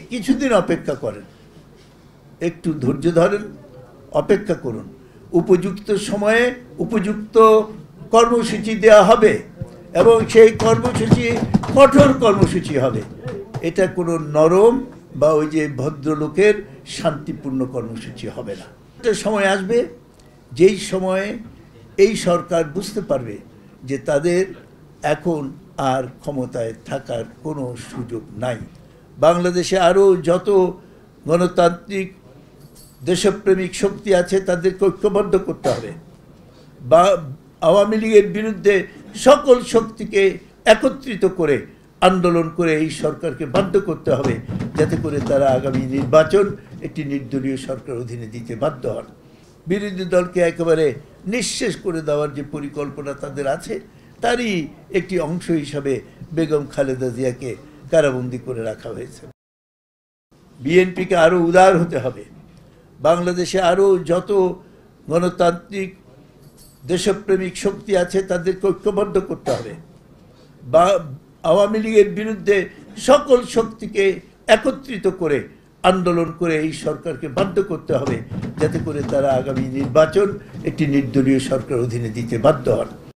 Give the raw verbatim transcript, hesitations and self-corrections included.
কিছুদিন অপেক্ষা করেন, একটু ধৈর্য ধরেন, অপেক্ষা করুন। উপযুক্ত সময়ে উপযুক্ত কর্মসূচি দেওয়া হবে এবং সেই কর্মসূচি কঠোর কর্মসূচি হবে। এটা কোনো নরম বা ওই যে ভদ্রলোকের শান্তিপূর্ণ কর্মসূচি হবে না। একটা সময় আসবে যেই সময়ে এই সরকার বুঝতে পারবে যে তাদের এখন আর ক্ষমতায় থাকার কোনো সুযোগ নাই। বাংলাদেশে আরও যত গণতান্ত্রিক দেশপ্রেমিক শক্তি আছে তাদেরকে ঐক্যবদ্ধ করতে হবে। বা আওয়ামী লীগের বিরুদ্ধে সকল শক্তিকে একত্রিত করে আন্দোলন করে এই সরকারকে বাধ্য করতে হবে, যাতে করে তারা আগামী নির্বাচন একটি নির্দলীয় সরকার অধীনে দিতে বাধ্য হন। বিরোধী দলকে একেবারে নিঃশেষ করে দেওয়ার যে পরিকল্পনা তাদের আছে, তারই একটি অংশ হিসাবে বেগম খালেদা জিয়াকে কারাবন্দী করে রাখা হয়েছে। বিএনপিকে আরও উদার হতে হবে। বাংলাদেশে আরও যত গণতান্ত্রিক দেশপ্রেমিক শক্তি আছে তাদেরকে ঐক্যবদ্ধ করতে হবে। বা আওয়ামী লীগের বিরুদ্ধে সকল শক্তিকে একত্রিত করে আন্দোলন করে এই সরকারকে বাধ্য করতে হবে, যাতে করে তারা আগামী নির্বাচন একটি নির্দলীয় সরকার অধীনে দিতে বাধ্য হন।